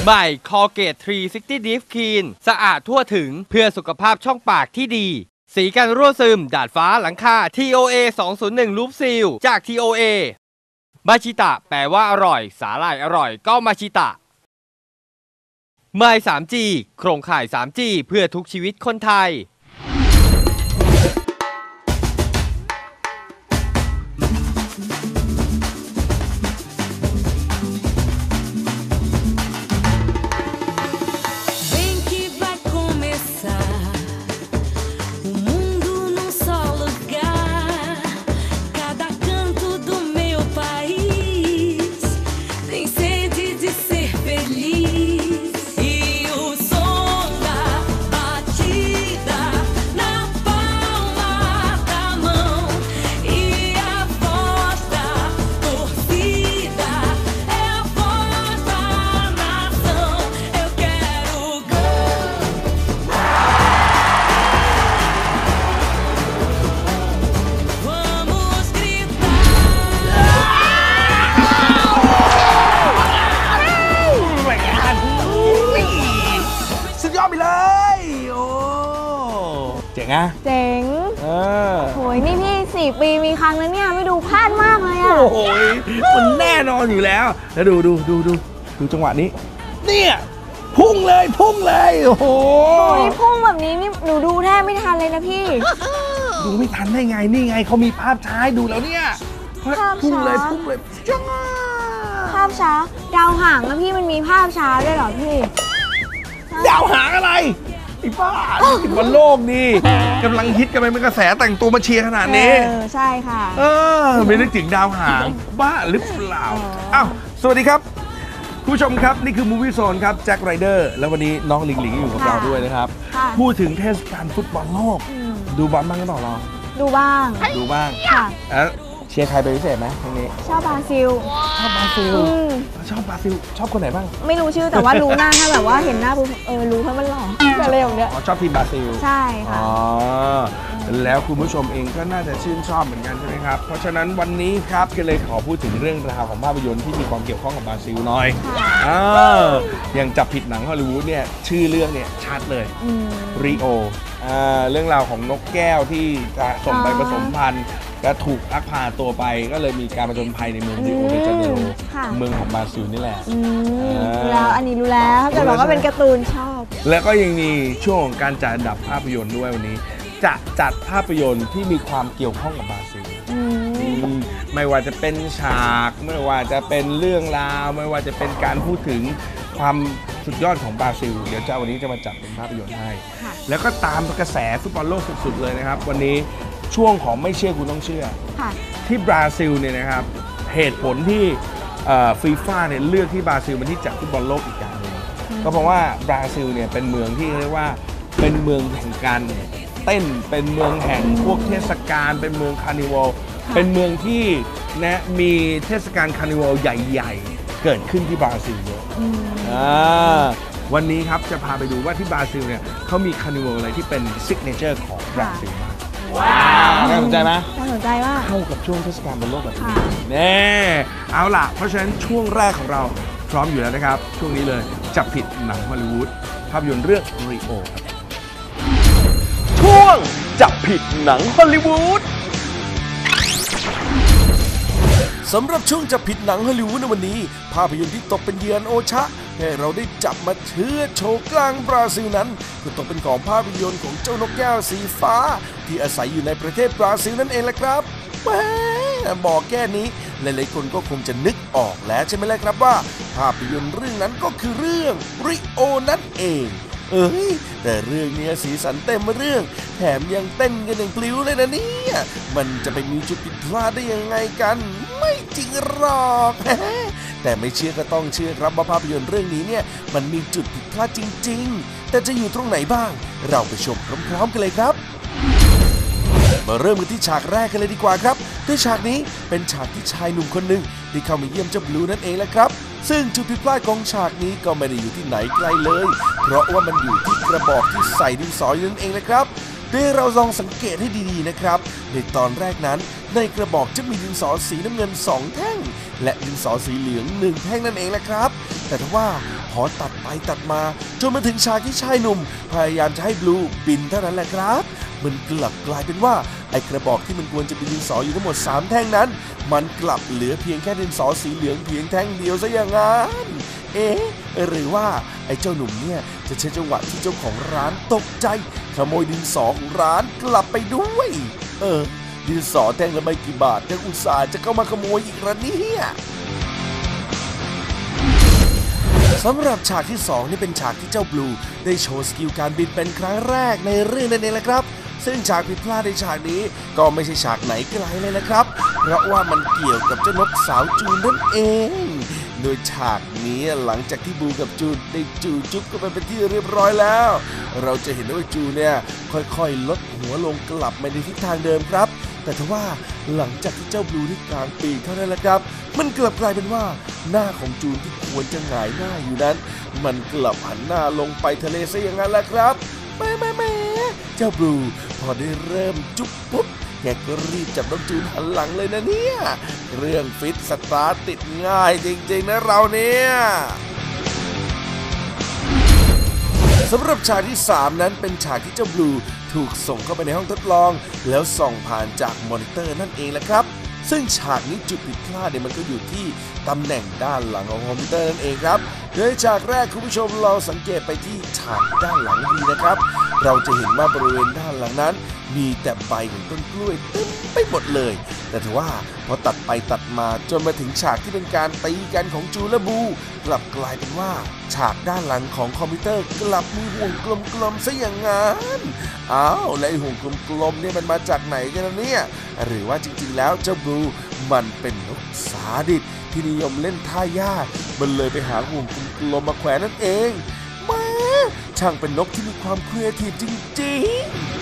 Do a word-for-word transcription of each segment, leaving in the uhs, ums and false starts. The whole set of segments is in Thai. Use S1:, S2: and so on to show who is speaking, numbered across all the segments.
S1: ใหม่คอเกตทรีซิกตี้ดิฟคลีนสะอาดทั่วถึงเพื่อสุขภาพช่องปากที่ดีสีกันรั่วซึมดาดฟ้าหลังคา ที โอ เอ สองศูนย์หนึ่ง Loop Seal จาก ที โอ เอ มาชิตะแปลว่าอร่อยสาหร่ายอร่อยก็มาชิตะไมล์ ทรีจี โครงข่าย ทรีจี เพื่อทุกชีวิตคนไทย
S2: เจ๋งอะ
S3: เจ๋ง
S2: เออ
S3: โหยนี่พี่สี่ปีมีครั้งนั้นเนี่ยไม่ดูพลาดมากเลยอะ
S2: โอ้ยมันแน่นอนอยู่แล้วแล้วดูดูดูดูดูจังหวะนี้เนี่ยพุ่งเลยพุ่งเลยโอ้โห
S3: พุ่งแบบนี้นี่หนูดูแทบไม่ทันเลยนะพี่
S2: ดูไม่ทันได้ไงนี่ไงเขามีภาพช้าดูแล้วเนี่ยพุ่งเลยพุ่งเลยจ้า
S3: ภาพช้าดาวหางนะพี่มันมีภาพช้าด้วยเหรอพี่
S2: ดาวหางอะไรไอ้บ้านี่บอลโลกนี่กำลังฮิตกันไปเป็นกระแสแต่งตัวมาเชียร์ขนาดนี้
S3: เออใช่ค่ะ
S2: เออไม่นึกถึงดาวหางบ้าหรือเปล่าอ้าวสวัสดีครับผู้ชมครับนี่คือมูวี่โซนครับแจ็คไรเดอร์แล้ววันนี้น้องหลิงหลิงอยู่กับเราด้วยนะครับพูดถึงเทศกาลฟุตบอลโลกดูบอลบ้างหรือเปล่าเรา
S3: ดูบ้าง
S2: ดูบ้าง
S3: ค่ะ
S2: เชียร์ใครเป็นพิเศษไหมตรงนี้
S3: ชอบบราซิล
S2: ชอบบราซิลชอบบราซิลชอบคนไหนบ้าง
S3: ไม่รู้ชื่อแต่ว่ารู้หน้าถ้าแบบว่าเห็นหน้าปุ๊บเออรู้เพราะมันหล่ออะไรอย่างเงี้ย
S2: ชอบทีมบราซิล
S3: ใช่ค่ะ
S2: อ๋อแล้วคุณผู้ชมเองก็น่าจะชื่นชอบเหมือนกันใช่ไหมครับเพราะฉะนั้นวันนี้ครับก็เลยขอพูดถึงเรื่องราวของภาพยนตร์ที่มีความเกี่ยวข้องกับบราซิลหน่อยอ่าอย่างจับผิดหนังฮอลลีวูดเนี่ยชื่อเรื่องเนี่ยชัดเลยริโออ่าเรื่องราวของนกแก้วที่จะส่งไปผสมพันธุ์ก็ถูกลักพาตัวไปก็เลยมีการผจญภัยในเมืองริโอเดจาเนโรเมืองของบราซิลนี่แหละ
S3: รู้แล้วอันนี้รู้แล้วแต่บอกว่าเป็นการ์ตูนชอบ
S2: แล้วก็ยังมีช่วงของการจัดอันดับภาพยนตร์ด้วยวันนี้จะจัดภาพยนตร์ที่มีความเกี่ยวข้องกับบราซิลไม่ว่าจะเป็นฉากไม่ว่าจะเป็นเรื่องราวไม่ว่าจะเป็นการพูดถึงความสุดยอดของบราซิลเดี๋ยวเจ้าวันนี้จะมาจัดเป็นภาพยนตร์ให้แล้วก็ตามกระแสฟุตบอลโลกสุดๆเลยนะครับวันนี้ช่วงของไม่เชื่อคุณต้องเชื่อที่บราซิลเนี่ยนะครับเหตุผลที่ฟีฟ่าเนี่ยเลือกที่บราซิลเป็นที่จัดฟุตบอลโลกอีกอย่างหนึ่งก็เพราะว่าบราซิลเนี่ยเป็นเมืองที่เรียกว่าเป็นเมืองแห่งการเต้นเป็นเมืองแห่งพวกเทศกาลเป็นเมืองคาร์นิวัลเป็นเมืองที่นะมีเทศกาลคาร์นิวัลใหญ่ๆเกิดขึ้นที่บราซิลเยอะวันนี้ครับจะพาไปดูว่าที่บราซิลเนี่ยเขามีคาร์นิวัลอะไรที่เป็นซิกเนเจอร์ของบราซิลบ้างน่าสนใจไหม
S3: น่าสนใจว่า
S2: เข้ากับช่วงเทศกาลบอลโลกแบบนี้แน่เอาล่ะเพราะฉะนั้นช่วงแรกของเราพร้อมอยู่แล้วนะครับช่วงนี้เลยจับผิดหนังฮอลลีวูดภาพยนตร์เรื่องริโอช่วงจับผิดหนังฮอลลีวูด
S4: สำหรับช่วงจับผิดหนังฮอลลีวูดในวันนี้ภาพยนตร์ที่ตกเป็นเหยื่อโอชะให้เราได้จับมาเชื้อโชว์กลางบราซิลนั้นก็ตกเป็นของภาพยนตร์ของเจ้านกแก้วสีฟ้าที่อาศัยอยู่ในประเทศบราซิลนั่นเองแหละครับแหมบอกแค่นี้หลายๆคนก็คงจะนึกออกแล้วใช่ไหมล่ะครับว่าภาพยนตร์เรื่องนั้นก็คือเรื่องริโอนั่นเองเอ้ยแต่เรื่องนี้สีสันเต็มเรื่องแถมยังเต้นกันอย่างพลิ้วเลยนะเนี่ยมันจะไปมีจุดผิดพลาดได้ยังไงกันไม่จริงหรอกแต่ไม่เชื่อก็ต้องเชื่อครับว่าภาพยนตร์เรื่องนี้เนี่ยมันมีจุดผิดพลาดจริงๆแต่จะอยู่ตรงไหนบ้างเราไปชมพร้อมๆกันเลยครับมาเริ่มกันที่ฉากแรกกันเลยดีกว่าครับโดยฉากนี้เป็นฉากที่ชายหนุ่มคนหนึ่งที่เข้ามาเยี่ยมเจ้าบลูนั่นเองแหละครับซึ่งจุดผิดพลาดของฉากนี้ก็ไม่ได้อยู่ที่ไหนไกลเลยเพราะว่ามันอยู่ที่กระบอกที่ใส่ดินสอนั่นเองแหละครับโดยเราลองสังเกตให้ดีๆนะครับในตอนแรกนั้นในกระบอกจะมีดินสอสีน้ำเงินสองแท่งและดินสอสีเหลืองหนึ่งแท่งนั่นเองแหละครับแต่ถ้าว่าพอตัดไปตัดมาจนมาถึงฉากที่ชายหนุ่มพยายามจะให้บลูบินเท่านั้นแหละครับมันกลับกลายเป็นว่าไอ้กระบอกที่มันควรจะเป็นดินสออยู่ทั้งหมดสามแท่งนั้นมันกลับเหลือเพียงแค่ดินสอสีเหลืองเพียงแท่งเดียวซะอย่างนั้นเอ๊ะหรือว่าไอ้เจ้าหนุ่มเนี่ยจะใช้จังหวะที่เจ้าของร้านตกใจขโมยดินสอของร้านกลับไปด้วยเออดินสอแท่งละไม่กี่บาทยังอุตส่าห์จะเข้ามาขโมยอีกละเนี่ยสำหรับฉากที่สองนี่เป็นฉากที่เจ้าบลูได้โชว์สกิลการบินเป็นครั้งแรกในเรื่องนั่นเองแหละครับซึ่งฉากผิดพลาดในฉากนี้ก็ไม่ใช่ฉากไหนไกลเลยนะครับเพราะว่ามันเกี่ยวกับเจ้านกสาวจูนนั่นเองโดยฉากนี้หลังจากที่บลูกับจูนได้จูจุ๊บกันไปเป็นที่เรียบร้อยแล้วเราจะเห็นว่าจูนเนี่ยค่อยๆลดหัวลงกลับมาในทิศทางเดิมครับแต่ทว่าหลังจากที่เจ้าบลูได้กางปีกเท่านั้นแหละครับมันกลับกลายเป็นว่าหน้าของจูนที่ควรจะหงายหน้าอยู่นั้นมันกลับหันหน้าลงไปทะเลซะอย่างนั้นแหละครับแม่แม่แม่เจ้าบลูพอได้เริ่มจุ๊บปุ๊บแกก็รีบจับน้องจูนหันหลังเลยนะเนี่ยเรื่องฟิตสตาร์ทติดง่ายจริงๆนะเราเนี่ยสำหรับฉากที่สามนั้นเป็นฉากที่เจ้าบลูถูกส่งเข้าไปในห้องทดลองแล้วส่องผ่านจากมอนิเตอร์นั่นเองแหละครับซึ่งฉากนี้จุดผิดพลาดเนี่ยมันก็อยู่ที่ตำแหน่งด้านหลังของคอมพิวเตอร์นั่นเองครับโดยฉากแรกคุณผู้ชมเราสังเกตไปที่ฉากด้านหลังดีนะครับเราจะเห็นว่าบริเวณด้านหลังนั้นมีแต่ใบของต้นกล้วยเต็มไปหมดเลยแต่ถือว่าพอตัดไปตัดมาจนมาถึงฉากที่เป็นการตีกันของจูและบูกลับกลายเป็นว่าฉากด้านหลังของคอมพิวเตอร์กลับมีห่วงกลมๆซะอย่างนั้นอ้าวและไอ้ห่วงกลมๆเนี่ยมันมาจากไหนกันนะเนี่ยหรือว่าจริงๆแล้วเจ้าบลูมันเป็นนกสาดิสที่นิยมเล่นท่ายากมันเลยไปหาห่วงกลมๆมาแขวนนั่นเองแม่ช่างเป็นนกที่มีความครีเอทีฟจริง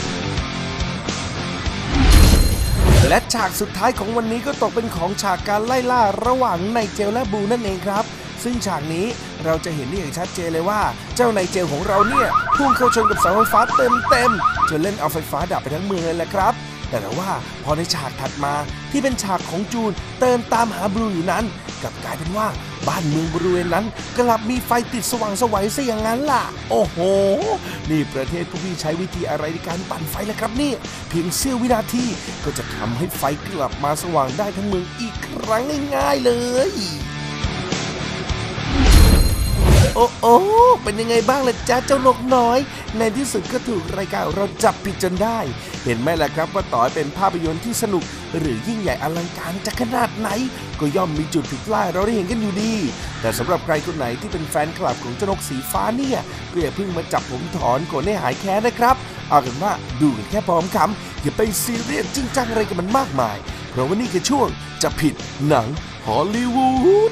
S4: ๆและฉากสุดท้ายของวันนี้ก็ตกเป็นของฉากการไล่ล่าระหว่างไนเจลและบูนั่นเองครับซึ่งฉากนี้เราจะเห็นได้อย่างชัดเจนเลยว่าเจ้าไนเจลของเราเนี่ยพุ่งเข้าชนกับเสาไฟฟ้าเต็มๆจนเล่นเอาไฟฟ้าดับไปทั้งเมืองเลยแหละครับแต่ว่าพอในฉากถัดมาที่เป็นฉากของจูนเดินตามหาบลูอยู่นั้นกลับกลายเป็นว่าบ้านเมืองบริเวณนั้นกลับมีไฟติดสว่างไสวซะอย่างนั้นล่ะโอ้โหนี่ประเทศพวกพี่ใช้วิธีอะไรในการปั่นไฟล่ะครับนี่เพียงเสี้ยววินาทีก็จะทำให้ไฟกลับมาสว่างได้ทั้งเมืองอีกครั้งง่ายๆเลยโอ้โอ้เป็นยังไงบ้างล่ะจ๊ะเจ้านกน้อยในที่สุดก็ถูกรายการเราจับผิดจนได้เห็นไหมล่ะครับว่าต่อให้เป็นภาพยนตร์ที่สนุกหรือยิ่งใหญ่อลังการจะขนาดไหนก็ย่อมมีจุดผิดพลาดเราได้เห็นกันอยู่ดีแต่สำหรับใครคนไหนที่เป็นแฟนคลับของเจ้านกสีฟ้าเนี่ยก็อย่าเพิ่งมาจับผมถอนโกรธให้หายแค้นนะครับเอากันว่าดูกันแค่พร้อมคำอย่าไปซีเรียสจริงจังอะไรกับมันมากมายเพราะว่านี่คือช่วงจะผิดหนังฮอลลีวูด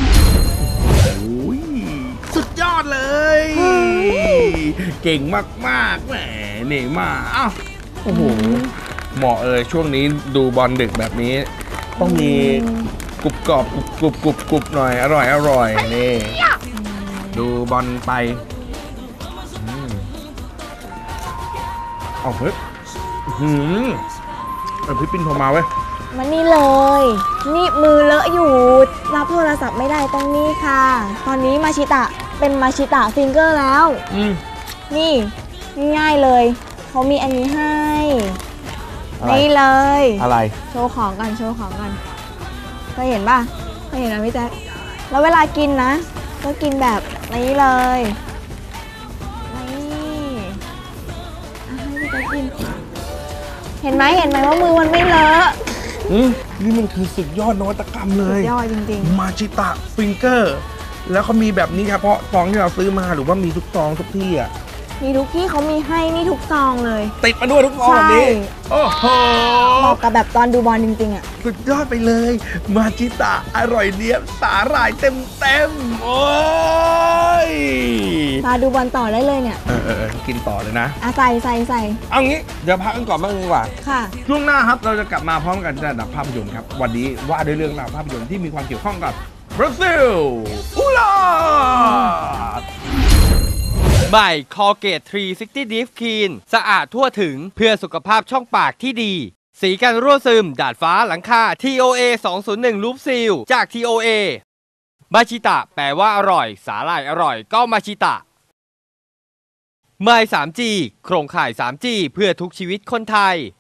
S4: สุดยอดเลย
S2: เก่งมากๆแหมนี่มาอ้าวโอ้โหเหมาะเลยช่วงนี้ดูบอลดึกแบบนี้ต้องมีกรุบกรอบกรุบกรุบกรุบกรุบหน่อยอร่อยอร่อยนี่ดูบอลไปเอาเฮ้ยหืมเออพี่ปิ้นโทรมาเว้ย
S3: มานี่เลย นี่มือเลอะอยู่รับโทรศัพท์ไม่ได้ตรงนี้ค่ะตอนนี้มาชิตะเป็นมาชิตะฟิงเกอร์แล้วนี่ง่ายเลยเขามีอันนี้ให้นี่เลย
S2: อะไร
S3: โชว์ของกันโชว์ของกันเคยเห็นป่ะเคยเห็นนะพี่แจ๊คแล้วเวลากินนะก็กินแบบนี้เลยนี่ให้พี่แจ๊คกินเห็นไหมเห็นไหมว่ามือมันไม่เลอะ
S2: นี่มันคือสุดยอดนวัตกรรมเลย
S3: สุดยอดจริง
S2: ๆมาชิตะฟิงเกอร์แล้วเขามีแบบนี้เฉพาะซองที่เราซื้อมาหรือว่ามีทุกซองทุกที่อ่ะ
S3: มีทุกที่เขามีให้นี่ทุกซองเลย
S2: ติดมาด้วยทุกซองแบบนี้โอ้โห
S3: เหมาะกับแบบตอนดูบอลจริงๆอ่ะ
S2: สุดยอดไปเลยมาชิตะอร่อยเนี้ยสาหร่ายเต็มเต็มโอ้ย
S3: มาดูบอลต่อได้เลยเนี่ย
S2: เออเออกินต่อเลยนะ
S3: อ่ะใส่ใส่ใส่
S2: เอางี้เดี๋ยวพักกันก่อนบ้างดีกว่า
S3: ค่ะ
S2: ช่วงหน้าครับเราจะกลับมาพร้อมกันจะดับภาพยนตร์ครับวันนี้ว่าด้วยเรื่องราวภาพยนตร์ที่มีความเกี่ยวข้องกับบราซิลอูลา
S1: ใหม่ Colgate ทรีซิกตี้ Deep Clean สะอาดทั่วถึงเพื่อสุขภาพช่องปากที่ดีสีกันรั่วซึมดาดฟ้าหลังคา ที โอ เอ สองศูนย์หนึ่ง Loop Seal จาก ที โอ เอมาชิตะแปลว่าอร่อยสาหร่ายอร่อยก็มาชิตะไมล์ ทรีจี โครงข่าย ทรีจี เพื่อทุกชีวิตคนไทย